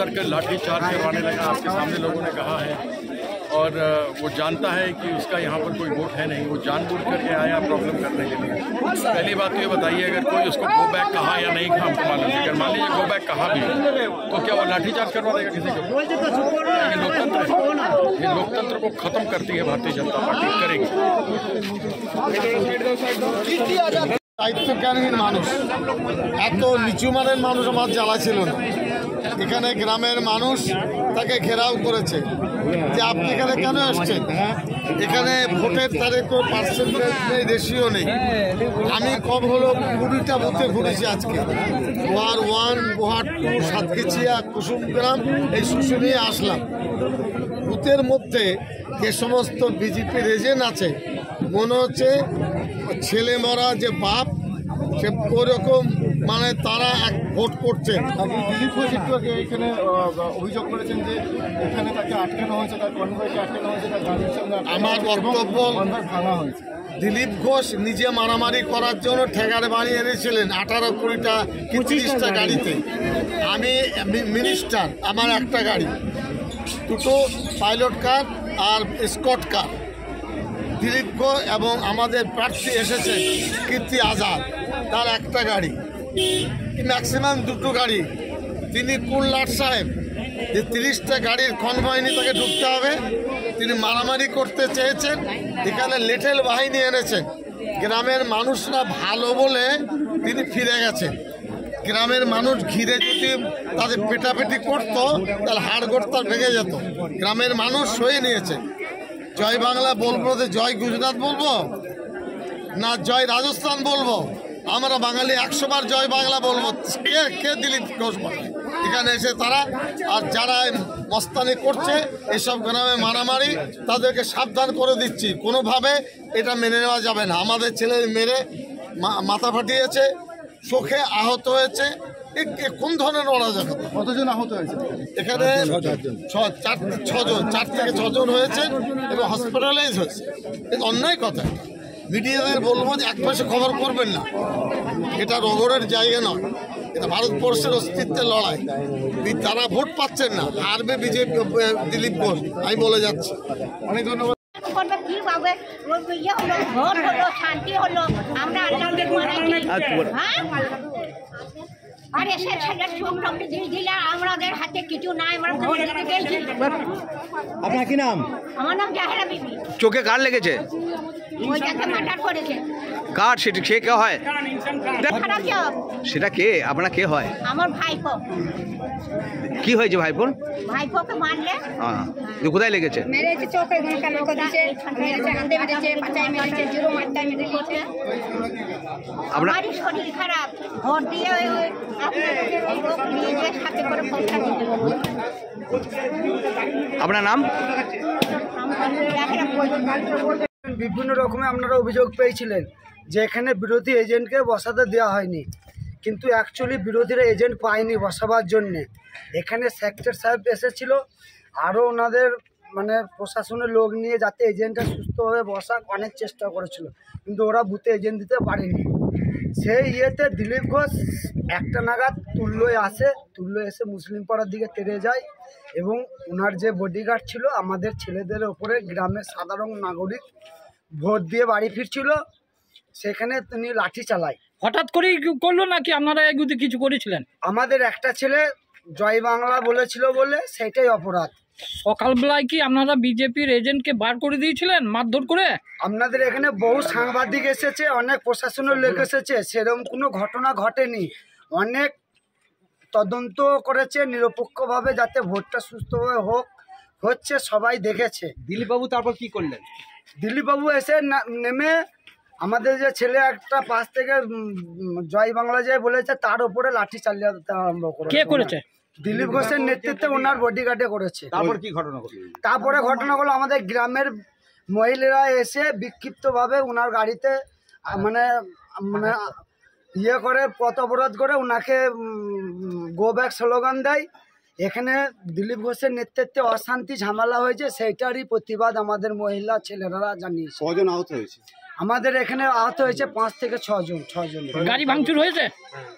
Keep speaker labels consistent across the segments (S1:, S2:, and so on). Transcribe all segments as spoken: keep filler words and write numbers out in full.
S1: करके लाठी चार्ज करवाने लगा। आपके सामने लोगों ने कहा है, और वो जानता है कि उसका यहाँ पर कोई वोट है नहीं, वो जानबूझ करके आया प्रॉब्लम करने के लिए। पहली बात तो ये बताइए, अगर कोई उसको गो बैक कहा या नहीं कहा हमको मालूम है, अगर मान लीजिए गो बैक कहा भी तो क्या वो लाठी चार्ज करवा देगा किसी को? ये लोकतंत्र है, ये लोकतंत्र को खत्म करती है भारतीय जनता पार्टी, करेगी।
S2: দায়িত্বজ্ঞানহীন মানুষ, এত নিচু মানের মানুষ আমার জ্বালা ছিল না। এখানে গ্রামের মানুষ তাকে ঘেরাও করেছে যে আপনি এখানে কেন আসছেন, এখানে ভোটের তারিখ পার্সেন্টেজ নেই, রেশিও নেই। আমি কম হলো কুড়িটা বুথে ঘুরেছি আজকে, ward one, Bohar two, Satgichhia, Kusumgram, এই শুশুনিয়ে আসলাম। বুথের মধ্যে যে সমস্ত বিজেপির এজেন্ট আছে, মনে হচ্ছে ছেলে মরা যে বাপ সে ওরকম, মানে তারা এক ভোট করছে।
S3: দিলীপ ঘোষ একটু আগে এখানে অভিযোগ করেছেন যে এখানে তাকে আটকানো হয়েছে, তার কনভয়কে আটকানো হয়েছে, তার গাড়ির সঙ্গে
S2: আমার বক্তব্য,
S3: ভাঙা হয়েছে।
S2: দিলীপ ঘোষ নিজে মারামারি করার জন্য ঠেকার বাড়ি এনেছিলেন আঠারো কুড়িটা পঁচিশটা গাড়িতে। আমি মিনিস্টার, আমার একটা গাড়ি, দুটো পাইলট কার আর স্কট কার। দিলীপ ঘোষ এবং আমাদের প্রার্থী এসেছে কীর্তি আজাদ, তার একটা গাড়ি, ম্যাক্সিমাম দুটো গাড়ি। তিনি কোন লাট সাহেব যে তিরিশটা গাড়ির কনভয় নিয়ে তাকে ঢুকতে হবে, তিনি মারামারি করতে চেয়েছেন, এখানে লেটেল বাহিনী এনেছেন। গ্রামের মানুষরা ভালো বলে তিনি ফিরে গেছেন। গ্রামের মানুষ ঘিরে যদি তাদের পেটাপেটি করতো তাহলে হাড়গোড় তার ভেঙে যেত। গ্রামের মানুষ সয়ে নিয়েছে। জয় বাংলা বলবো, জয় গুজরাট বলবো না জয় রাজস্থান বলবো? আমরা বাঙালি একশো বার জয় বাংলা বলবো। কে কে দিলীপ ঘোষ বলে এখানে এসে তারা, আর যারা মস্তানি করছে এসব গ্রামে মারামারি, তাদেরকে সাবধান করে দিচ্ছি, কোনোভাবে এটা মেনে নেওয়া যাবে না। আমাদের ছেলে মেরে মাথা ফাটিয়েছে, চোখে আহত হয়েছে, কোন ধরনের অরাজকতা?
S3: কতজন আহত হয়েছে
S2: এখানে? চার ছজন চার থেকে ছজন হয়েছে এবং হসপিটালাইজ হয়েছে। এটা অন্যায় কথা। মিডিয়াদের বলবো যে এক পাশে খবর করবেন না, এটা রগড়ের জায়গা নয়, এটা ভারতবর্ষের অস্তিত্বের লড়াই। তারা ভোট পাচ্ছেন না, হারবে বিজেপি, দিলীপ ঘোষ, আমি বলে যাচ্ছি। অনেক ধন্যবাদ।
S4: শান্তি হলো, আমরা আরে সে চোখ টপকে দিয়ে দিলে আমাদের হাতে কিছু নাই। আমরা
S5: আপনার কি নাম?
S4: আমার নাম জাহেরা বিবি।
S5: চোখে কার লেগেছে?
S4: ওইটাকে মার্ডার করেছে।
S5: কার? সেটা সে কে হয়?
S4: খারাপ জব।
S5: সেটা কে? আপনার কে হয়?
S4: আমার ভাইপো।
S5: কি হয়েছে ভাইপোর?
S4: ভাইপোকে মারলে।
S5: হ্যাঁ, কোথায় লেগেছে?
S4: মেরেছে চোখে, কান দিয়েছে, মেরেছে, হাতে মেরেছে, পাছায় মেরেছে, জিরো মারটায় মেরেছে। আমার শরীর খারাপ, ভোট দিয়ে আপনাদের ওই লোক নিয়ে যে সাথে করে ফোনটা দিতে বলবো।
S5: আপনার নাম?
S6: বিভিন্ন রকমের আপনারা অভিযোগ পেয়েছিলেন যে এখানে বিরোধী এজেন্টকে বসাতে দেওয়া হয়নি, কিন্তু অ্যাকচুয়ালি বিরোধীরা এজেন্ট পায়নি বসাবার জন্যে। এখানে সেক্রেটারি সাহেব এসেছিল, আরও ওনাদের মানে প্রশাসনের লোক নিয়ে যাতে এজেন্টটা সুস্থভাবে বসাক অনেক চেষ্টা করেছিল, কিন্তু ওরা বুথে এজেন্ট দিতে পারেনি। সেই ইয়েতে দিলীপ ঘোষ একটা নাগাদ তুল্যয় আসে, তুল্য এসে মুসলিম পাড়ার দিকে তেড়ে যায় এবং ওনার যে বডিগার্ড ছিল আমাদের ছেলেদের ওপরে, গ্রামের সাধারণ নাগরিক ভোট দিয়ে বাড়ি ফিরছিল, সেখানে তিনি লাঠি চালায়।
S7: হঠাৎ করেই করলো নাকি আপনারা এগুলো কিছু করেছিলেন?
S6: আমাদের একটা ছেলে জয় বাংলা বলেছিল বলে সেটাই অপরাধ।
S7: সকালবেলায় কি আপনারা বিজেপির এজেন্টকে বার করে দিয়েছিলেন মারধর করে?
S6: আপনাদের এখানে বহু সাংবাদিক এসেছে, অনেক প্রশাসনের লোক এসেছে, সেরকম কোনো ঘটনা ঘটেনি। অনেক তদন্ত করেছে নিরপেক্ষভাবে যাতে ভোটটা সুস্থভাবে হোক, হচ্ছে সবাই দেখেছে।
S5: দিলীপবাবু তারপর কি করলেন?
S6: দিলীপবাবু এসে নেমে আমাদের যে ছেলে একটা পাশ থেকে জয় বাংলা যায় বলেছে তার উপরে লাঠি চালিয়ে দিতে আরম্ভ করে।
S7: কে করেছে?
S6: দিলীপ ঘোষের নেতৃত্বে ওনার বডিগার্ডে করেছে।
S5: তারপর কি ঘটনা ঘটল?
S6: তারপরে ঘটনা হলো আমাদের গ্রামের মহিলারা এসে বিক্ষিপ্তভাবে ওনার গাড়িতে মানে মানে ইয়ে করে পথ অবরোধ করে ওনাকে গো ব্যাক স্লোগান দেয়। এখানে দিলীপ ঘোষের নেতৃত্বে অশান্তি ঝামেলা হয়েছে, সেইটারই প্রতিবাদ আমাদের মহিলা ছেলেরা জানিয়েছে।
S5: কজন আহত হয়েছে?
S6: আমাদের এখানে আহত হয়েছে পাঁচ থেকে ছজন ছজন।
S7: গাড়ি ভাঙচুর হয়েছে?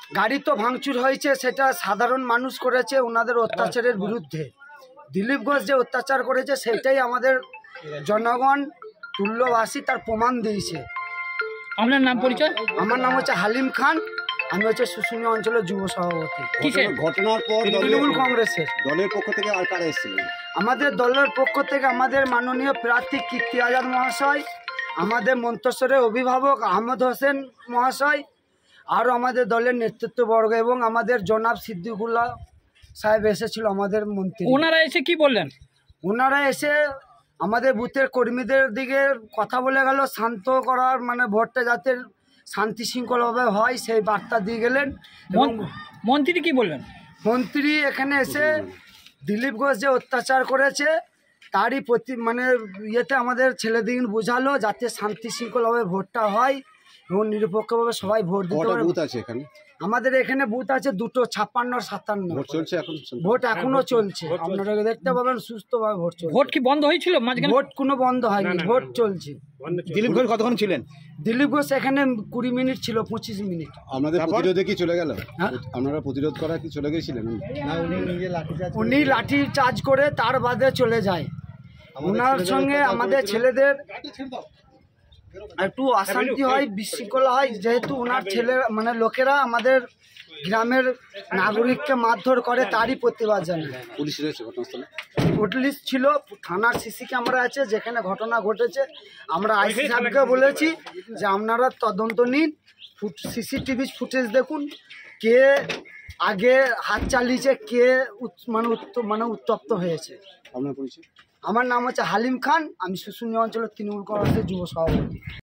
S6: গাড়ি তো ভাঙচুর হয়েছে, সেটা সাধারণ মানুষ করেছে ওনাদের অত্যাচারের বিরুদ্ধে। দিলীপ ঘোষ যে অত্যাচার করেছে সেটাই আমাদের জনগণ তুল্যবাসী তার প্রমাণ দিয়েছে।
S7: আপনার নাম পরিচয়?
S6: আমার নাম হচ্ছে হালিম খান, আমি হচ্ছে শুশুনিয়া অঞ্চলের যুব সভাপতি
S7: কিসে?
S8: ঘটনার পর
S6: তৃণমূল কংগ্রেসের।
S8: দলের পক্ষ থেকে আর কারা এসেছিলেন?
S6: আমাদের দলের পক্ষ থেকে আমাদের মাননীয় প্রার্থী কীর্তি আজাদ মহাশয়, আমাদের মন্তেশ্বরের অভিভাবক আহমদ হোসেন মহাশয়, আরও আমাদের দলের নেতৃত্ববর্গ এবং আমাদের জনাব সিদ্দিকুল্লাহ সাহেব এসেছিল আমাদের মন্ত্রী।
S7: ওনারা এসে কি বললেন?
S6: ওনারা এসে আমাদের বুথের কর্মীদের দিকে কথা বলে গেল, শান্ত করার মানে ভোটটা যাতে শান্তি শৃঙ্খলভাবে হয় সেই বার্তা দিয়ে গেলেন। এবং
S7: মন্ত্রী কি বললেন?
S6: মন্ত্রী এখানে এসে দিলীপ ঘোষ যে অত্যাচার করেছে তারই প্রতি মানে ইয়েতে আমাদের ছেলেদিন বোঝালো যাতে শান্তি শৃঙ্খলভাবে ভোটটা হয় এবং নিরপেক্ষভাবে সবাই ভোট দিতে
S8: কটা
S6: পারে।
S8: বুথ আছে এখানে?
S6: আমাদের এখানে বুথ আছে দুটো, ছাপ্পান্ন আর সাতান্ন।
S8: ভোট চলছে এখন?
S6: ভোট এখনো চলছে, আপনারা দেখতে পাবেন সুস্থভাবে ভোট চলছে।
S7: ভোট কি বন্ধ হয়েছিল মাঝখানে?
S6: ভোট কোনো বন্ধ হয়নি, ভোট চলছে।
S5: দিলীপ ঘোষ কতক্ষণ ছিলেন?
S6: দিলীপ ঘোষ এখানে কুড়ি মিনিট ছিল, পঁচিশ মিনিট।
S8: আপনাদের প্রতিরোধে কি চলে গেল?
S6: হ্যাঁ?
S8: আপনারা প্রতিরোধ করা কি চলে গেছিলেন?
S6: উনি লাঠি চার্জ করে তার বাদে চলে যায়। ওনার সঙ্গে আমাদের ছেলেদের একটু অশান্তি হয়, বিশৃঙ্খলা হয়, যেহেতু ওনার ছেলে মানে লোকেরা আমাদের গ্রামের নাগরিককে মারধর করে, তারই প্রতিবাদ জানায়।
S8: পুলিশ রয়েছে ঘটনাস্থলে?
S6: পুলিশ ছিল, থানার সিসি ক্যামেরা আছে যেখানে ঘটনা ঘটেছে। আমরা আইসি সাহেবকে বলেছি যে আপনারা তদন্ত নিন, ফুট সিসিটিভি ফুটেজ দেখুন, কে আগে হাত চালিয়েছে, কে উত- মানে উত্ত- মানে উত্তপ্ত হয়েছে।
S8: আপনার পরিচয়?
S6: আমার নাম হচ্ছে হালিম খান, আমি শুশুনিয়া অঞ্চলের তৃণমূল কংগ্রেসের যুব সভাপতি।